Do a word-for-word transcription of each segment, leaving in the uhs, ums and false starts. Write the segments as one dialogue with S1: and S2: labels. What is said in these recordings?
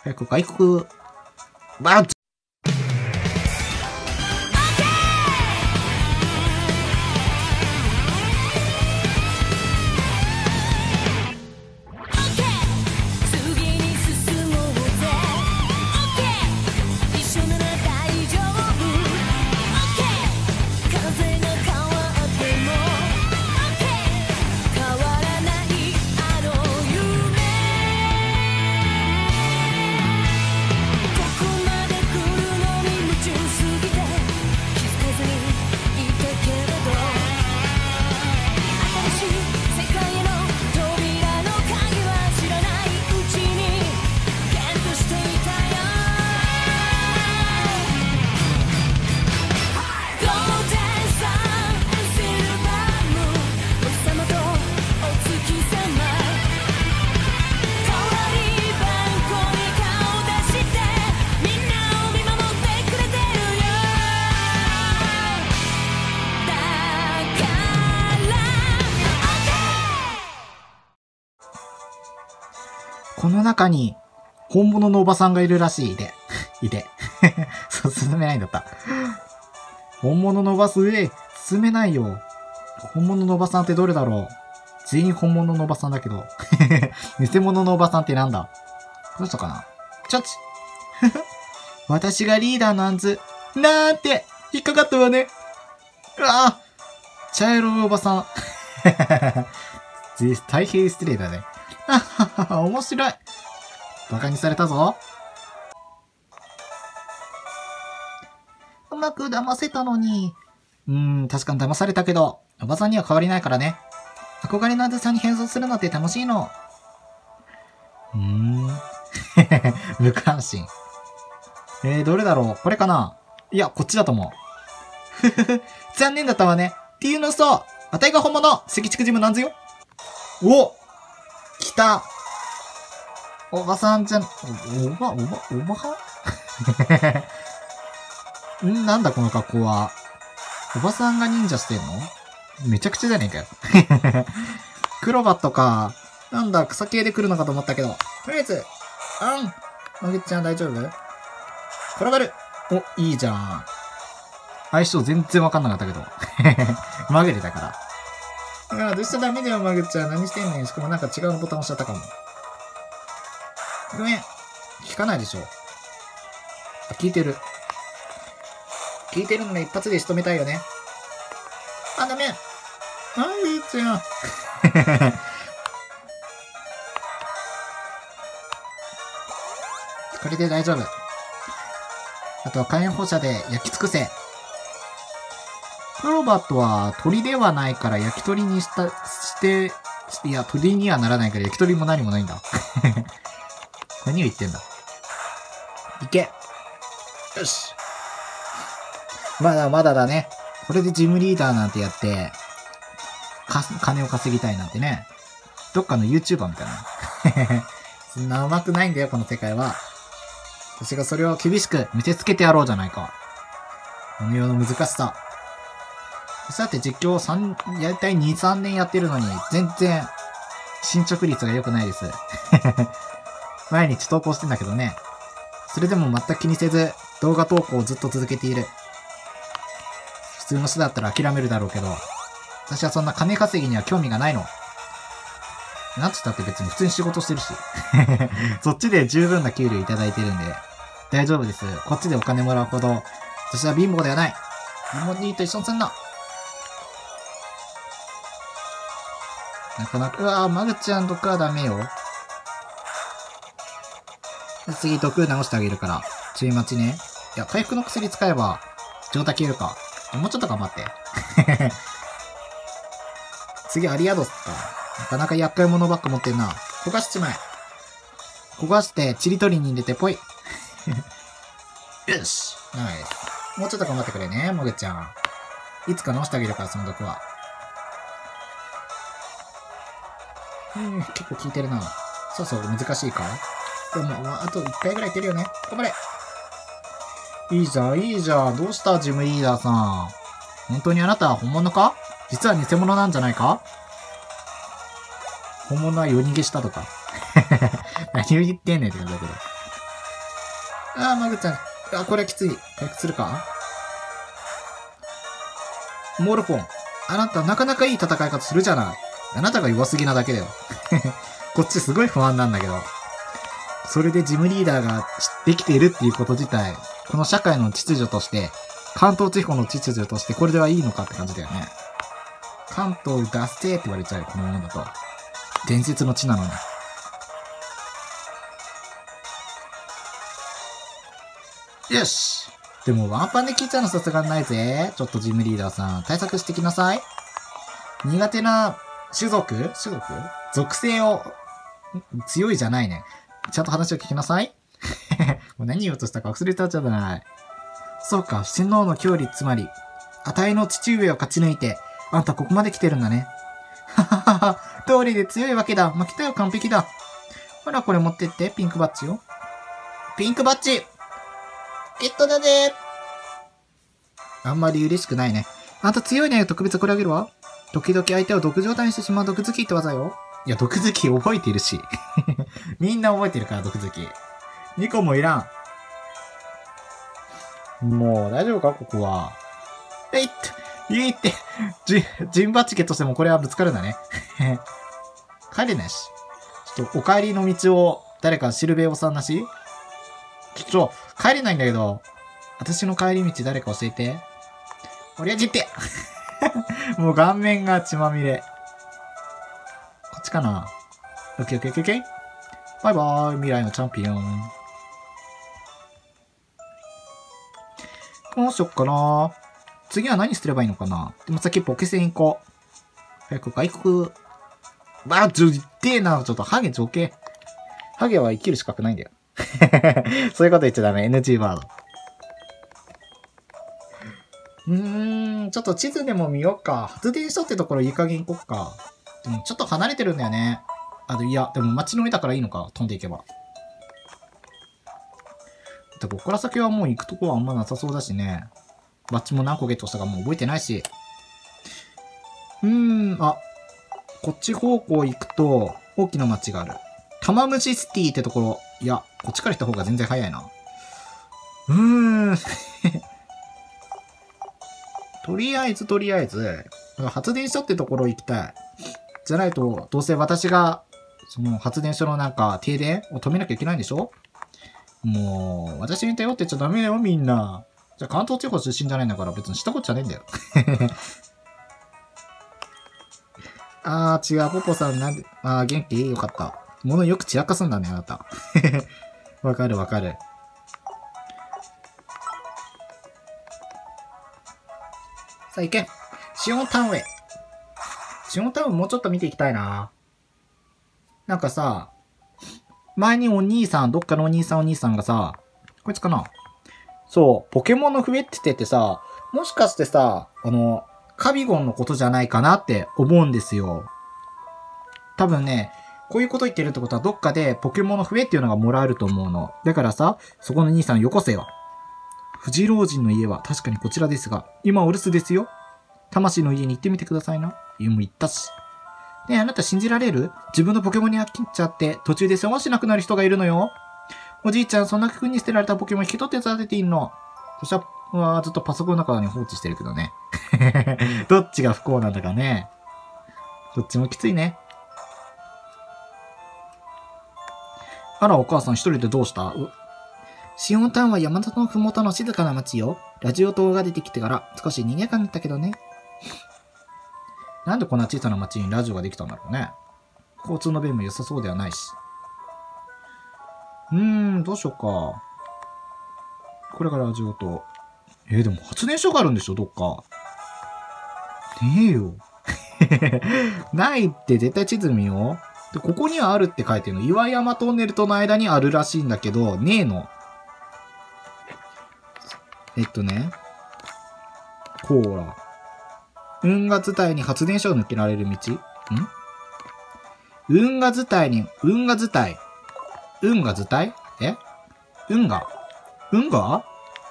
S1: 早く外国、バッこの中に、本物のおばさんがいるらしいで。いて。そう、進めないんだった。本物のおばさん、え、進めないよ。本物のおばさんってどれだろう。全員本物のおばさんだけど。偽物のおばさんってなんだ。どうしたかな。ちょっち。私がリーダーなんず。なんて、引っかかったわね。うわぁ。茶色いおばさん。大変失礼だね。あははは、面白い。バカにされたぞ。うまく騙せたのに。うーん、確かに騙されたけど、おばさんには変わりないからね。憧れのあずさんに変装するのって楽しいの。うーん。無関心。えー、どれだろう。これかな。いや、こっちだと思う。ふふふ、残念だったわね。っていうのさ、あたいが本物、赤竹ジムなんぞよ。お来た。おばさんじゃん、お、おば、おば、おばはんなんだこの格好は。おばさんが忍者してんの？めちゃくちゃじゃねえかよ。クロバットか。なんだ、草系で来るのかと思ったけど。とりあえず、あん。マグちゃん大丈夫？転がる。お、いいじゃん。相性全然わかんなかったけど。まぐれだから。ああ、どうしたらダメだよ、マグちゃん。何してんねん。しかもなんか違うボタン押しちゃったかも。ごめん。聞かないでしょ。あ、聞いてる。聞いてるので一発で仕留めたいよね。あ、ダメ。マグちゃん。これで大丈夫。あとは火炎放射で焼き尽くせ。クロバットは鳥ではないから焼き鳥にした、して、いや、鳥にはならないから焼き鳥も何もないんだ。何を言ってんだ。いけ。よし。まだまだだね。これでジムリーダーなんてやって、か、金を稼ぎたいなんてね。どっかの YouTuber みたいな。そんな上手くないんだよ、この世界は。私がそれを厳しく見せつけてやろうじゃないか。この世の難しさ。さて実況さん、やりたいに、さんねんやってるのに、全然、進捗率が良くないです。毎日投稿してんだけどね。それでも全く気にせず、動画投稿をずっと続けている。普通の人だったら諦めるだろうけど、私はそんな金稼ぎには興味がないの。なんつったって別に普通に仕事してるし。そっちで十分な給料いただいてるんで、大丈夫です。こっちでお金もらうほど、私は貧乏ではない。貧乏にと一緒にすんな。なかなか、うわぁ、マグちゃん毒はダメよ。次、毒直してあげるから、注意待ちね。いや、回復の薬使えば、状態消えるか。もうちょっと頑張って。次、アリアドスか。なかなか厄介者ばっか持ってんな。焦がしちまえ。焦がして、チリ取りに入れてぽい。よし。ナイス。もうちょっと頑張ってくれね、モグちゃん。いつか直してあげるから、その毒は。うん、結構効いてるな。そうそう、難しいか。でも、まあ、あといっかいぐらいいけるよね。頑張れ。いいじゃん、いいじゃん。どうしたジムリーダーさん。本当にあなたは本物か？実は偽物なんじゃないか？本物は夜逃げしたとか。何を言ってんねんって感じだけど。 あー、マグちゃん。あ、これはきつい。回復するか？モルフォン。あなた、なかなかいい戦い方するじゃない。あなたが弱すぎなだけだよ。こっちすごい不安なんだけど。それでジムリーダーができているっていうこと自体、この社会の秩序として、関東地方の秩序としてこれではいいのかって感じだよね。関東出せって言われちゃうよ、このままだと。伝説の地なのに。よし。でもワンパンで聞いちゃうのさすがにないぜ。ちょっとジムリーダーさん、対策してきなさい。苦手な種族種族属性を、強いじゃないね。ちゃんと話を聞きなさい。もう何言おうとしたか忘れたじゃない。そうか、洗脳の距離、つまり、あたいの父上を勝ち抜いて、あんたここまで来てるんだね。はははは、通りで強いわけだ。負けたよ、完璧だ。ほら、これ持ってって、ピンクバッジよ。ピンクバッジゲットだぜ。あんまり嬉しくないね。あんた強いね。特別これあげるわ。時々相手を毒状態にしてしまう毒好きって技よ。いや、毒好き覚えてるし。みんな覚えてるから、毒好き。にこもいらん。もう、大丈夫かここは。えいっと、いいって、じ、ジンバチケとしてもこれはぶつかるんだね。帰れないし。ちょっと、お帰りの道を、誰かシルベオさんなしちょっと、帰れないんだけど、私の帰り道誰か教えて。おりゃじって。もう顔面が血まみれ。こっちかな。オッケーオッケーオッケーオッケー。バイバーイ、未来のチャンピオン。どうしよっかな。次は何すればいいのかな。でも先ポケセン行こう。早く外国。あ、ちょ、いってえな。ちょっとハゲ女系。ハゲは生きる資格ないんだよ。そういうこと言っちゃダメ。エヌジー ワード。うーん、ちょっと地図でも見よっか。発電所ってところいい加減行こっか。でもちょっと離れてるんだよね。あ、でいや、でも街の上だからいいのか。飛んでいけば。でここから先はもう行くとこはあんまなさそうだしね。バッジも何個ゲットしたかもう覚えてないし。うーん、あ、こっち方向行くと大きな街がある。玉虫シティってところ。いや、こっちから行った方が全然早いな。うーん。とりあえずとりあえず、発電所ってところ行きたい。じゃないと、どうせ私が、その発電所のなんか停電を止めなきゃいけないんでしょ？もう、私に頼ってちゃダメだよ、みんな。じゃあ関東地方出身じゃないんだから別にしたことじゃねえんだよ。あー、違う、ポポさんなんで、あー、元気よかった。物よく散らかすんだね、あなた。わかるわかる。さあ行け。シオンタウンへ。シオンタウンもうちょっと見ていきたいな。なんかさ、前にお兄さん、どっかのお兄さんお兄さんがさ、こいつかな？そう、ポケモンの増えっててってさ、もしかしてさ、あの、カビゴンのことじゃないかなって思うんですよ。多分ね、こういうこと言ってるってことはどっかでポケモンの増えっていうのがもらえると思うの。だからさ、そこの兄さんよこせよ。藤老人の家は確かにこちらですが、今お留守ですよ。魂の家に行ってみてくださいな。家も行ったし。ねえ、あなた信じられる？自分のポケモンに飽きちゃって、途中で世話しなくなる人がいるのよ。おじいちゃん、そんな風に捨てられたポケモン引き取って育てていいの。そしたら、ずっとパソコンの中に放置してるけどね。どっちが不幸なんだかね。どっちもきついね。あら、お母さん一人でどうした？シオンタウンは山里のふもとの静かな町よ。ラジオ塔が出てきてから少し賑やかになったけどね。なんでこんな小さな町にラジオができたんだろうね。交通の便も良さそうではないし。うーん、どうしようか。これがラジオ塔。えー、でも発電所があるんでしょどっか。ねえよ。ないって絶対地図見よう。で、ここにはあるって書いてるの。岩山トンネルとの間にあるらしいんだけど、ねえの。えっとね。こうら。運河伝いに発電所を抜けられる道？ん運河伝いに、運河伝い。運河伝い？え運河運河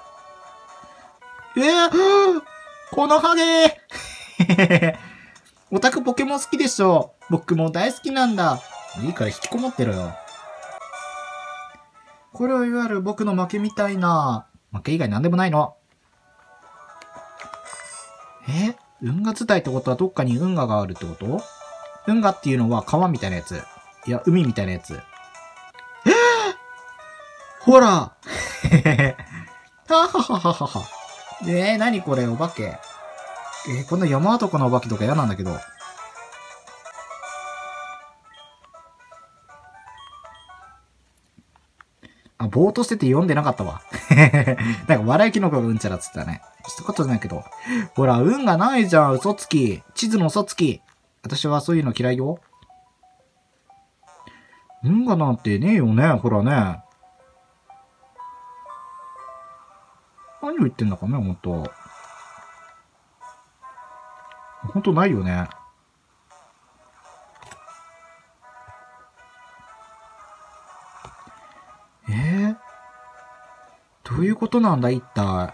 S1: えー、このハゲーオタクポケモン好きでしょ？僕も大好きなんだ。いいから引きこもってろよ。 これはいわゆる僕の負けみたいな、負け以外なんでもないの。え運河伝いってことはどっかに運河があるってこと？運河っていうのは川みたいなやつ。いや、海みたいなやつ。えー、ほらはははははは。えー、なにこれ、お化け。えー、こんな山男のお化けとか嫌なんだけど。あ、ぼーっとしてて読んでなかったわ。なんか笑いキノコがうんちゃらっつったね。一言じゃないけど。ほら、運がないじゃん、嘘つき。地図の嘘つき。私はそういうの嫌いよ。運がなんてねえよね、ほらね。何を言ってんだかね、ほんと。ほんとないよね。えー、どういうことなんだ、一体。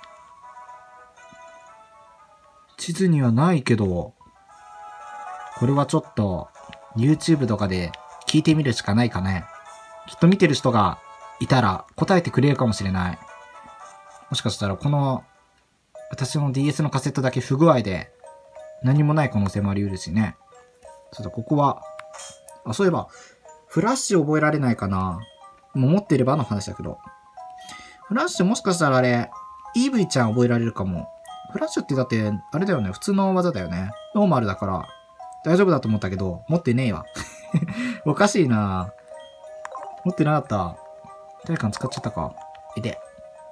S1: 地図にはないけど、これはちょっと、YouTube とかで聞いてみるしかないかね。きっと見てる人がいたら答えてくれるかもしれない。もしかしたらこの、私の ディーエス のカセットだけ不具合で、何もない可能性もあり得るしね。そうだ、ここは、あ、そういえば、フラッシュ覚えられないかな。もう持ってればの話だけど。フラッシュもしかしたらあれ、イーブイ ちゃん覚えられるかも。フラッシュってだって、あれだよね、普通の技だよね。ノーマルだから、大丈夫だと思ったけど、持ってねえわ。おかしいな持ってなかった。体感使っちゃったか。いて。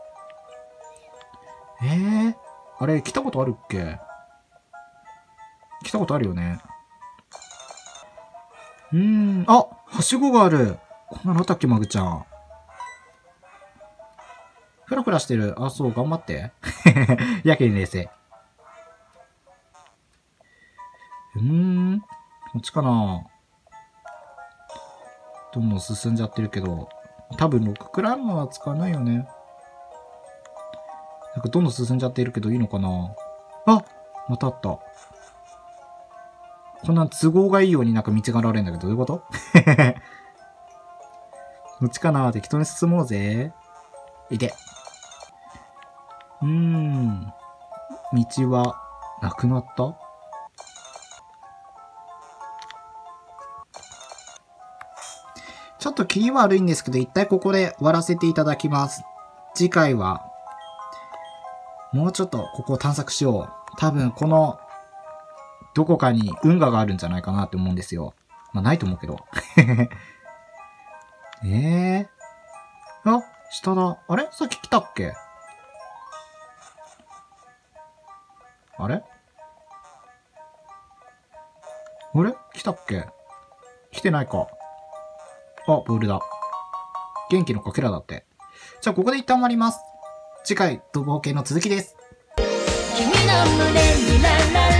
S1: えー、あれ、来たことあるっけ？来たことあるよね。うーん、あ、はしごがある。こんなのあったっけ、マグちゃん。ふらふらしてる。あ、そう、頑張って。やけに冷静。うーん、こっちかな。どんどん進んじゃってるけど、多分ロッククランナーは使わないよね。なんかどんどん進んじゃっているけどいいのかな。あ、またあった。こんな都合がいいようになんか道が現れるんだけど、どういうことどっちかな？適当に進もうぜ。いて。うーん。道はなくなった？ちょっと気味悪いんですけど、一体ここで終わらせていただきます。次回は、もうちょっとここを探索しよう。多分この、どこかに運河があるんじゃないかなって思うんですよ。まあないと思うけど。ええー。あ、下だ。あれさっき来たっけ？あれあれ来たっけ？来てないか。あ、ボールだ。元気のかけらだって。じゃあここで一旦終わります。次回、逃亡系の続きです。君の胸にラララ